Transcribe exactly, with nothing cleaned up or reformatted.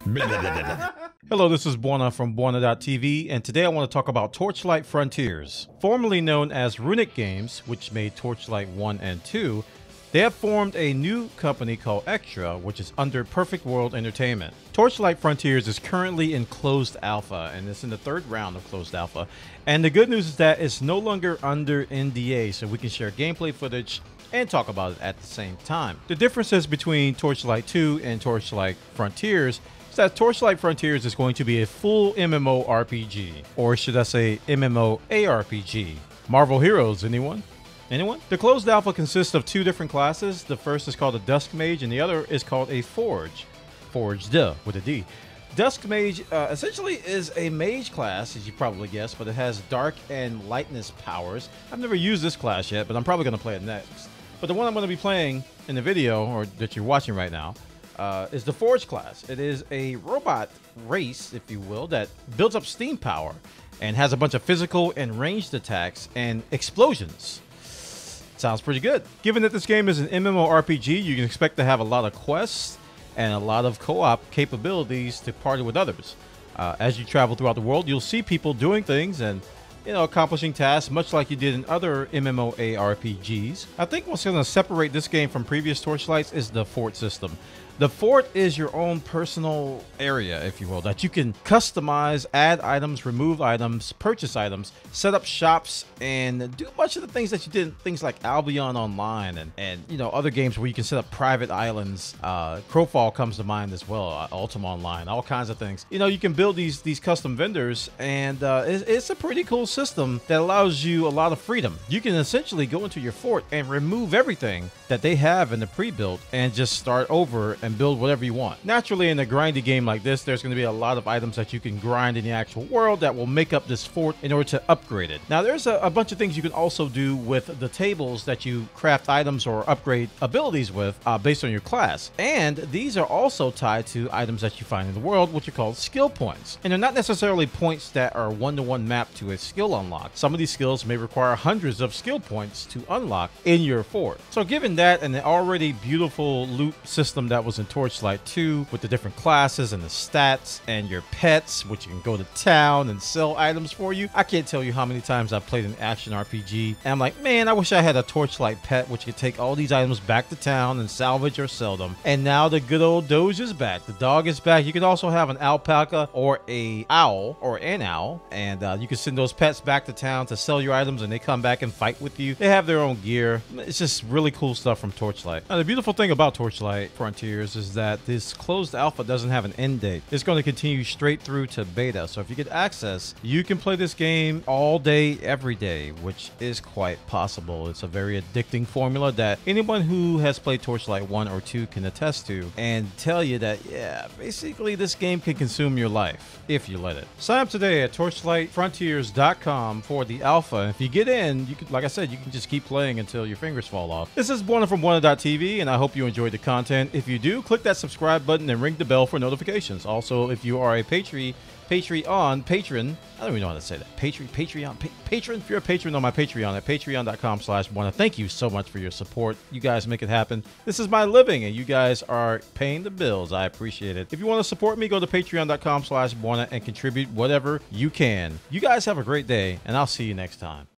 Hello, this is Buona from Buona dot T V, and today I want to talk about Torchlight Frontiers. Formerly known as Runic Games, which made Torchlight one and two, they have formed a new company called Extra, which is under Perfect World Entertainment. Torchlight Frontiers is currently in closed alpha, and it's in the third round of closed alpha. And the good news is that it's no longer under N D A, so we can share gameplay footage and talk about it at the same time. The differences between Torchlight two and Torchlight Frontiers is that Torchlight Frontiers is going to be a full M M O R P G, or should I say M M O A R P G. Marvel Heroes, anyone? Anyone? The closed alpha consists of two different classes. The first is called a Dusk Mage, and the other is called a Forge. Forge, duh, with a D. Dusk Mage uh, essentially is a mage class, as you probably guessed, but it has dark and lightness powers. I've never used this class yet, but I'm probably going to play it next. But the one I'm going to be playing in the video, or that you're watching right now, uh, is the Forge class. It is a robot race, if you will, that builds up steam power and has a bunch of physical and ranged attacks and explosions. Sounds pretty good. Given that this game is an M M O R P G, you can expect to have a lot of quests and a lot of co-op capabilities to party with others. Uh, as you travel throughout the world, you'll see people doing things and, you know, accomplishing tasks much like you did in other M M O A R P Gs. I think what's going to separate this game from previous Torchlights is the fort system. The fort is your own personal area, if you will, that you can customize, add items, remove items, purchase items, set up shops, and do much of the things that you did in things like Albion Online and, and you know, other games where you can set up private islands. Uh, Crowfall comes to mind as well, uh, Ultima Online, all kinds of things. You know, you can build these these custom vendors, and uh, it's, it's a pretty cool system that allows you a lot of freedom. You can essentially go into your fort and remove everything that they have in the pre-built and just start over and build whatever you want. Naturally, in a grindy game like this, there's going to be a lot of items that you can grind in the actual world that will make up this fort in order to upgrade it. Now, there's a, a bunch of things you can also do with the tables that you craft items or upgrade abilities with uh, based on your class. And these are also tied to items that you find in the world, which are called skill points. And they're not necessarily points that are one-to-one mapped to a skill unlock. Some of these skills may require hundreds of skill points to unlock in your fort. So given that and the already beautiful loot system that was in Torchlight two with the different classes and the stats and your pets, which you can go to town and sell items for you. I can't tell you how many times I've played an action R P G and I'm like, man, I wish I had a Torchlight pet which could take all these items back to town and salvage or sell them. And now the good old Doge is back. The dog is back. You can also have an alpaca or a owl or an owl, and uh, you can send those pets back to town to sell your items, and they come back and fight with you. They have their own gear. It's just really cool stuff from Torchlight. Now, the beautiful thing about Torchlight Frontiers is that this closed alpha doesn't have an end date. It's going to continue straight through to beta. So if you get access, you can play this game all day, every day, which is quite possible. It's a very addicting formula that anyone who has played Torchlight one or two can attest to and tell you that, yeah, basically this game can consume your life if you let it. Sign up today at torchlight frontiers dot com for the alpha. And if you get in, you can, like I said, you can just keep playing until your fingers fall off. This is Buona from Buona dot T V, and I hope you enjoyed the content. If you do, click that subscribe button and ring the bell for notifications. Also, if you are a Patreon, Patreon patron, I don't even know how to say that. Patreon, Patreon, pa patron. If you're a patron on my Patreon at patreon dot com slash Buona, thank you so much for your support. You guys make it happen. This is my living, and you guys are paying the bills. I appreciate it. If you want to support me, go to patreon dot com slash Buona and contribute whatever you can. You guys have a great day, and I'll see you next time.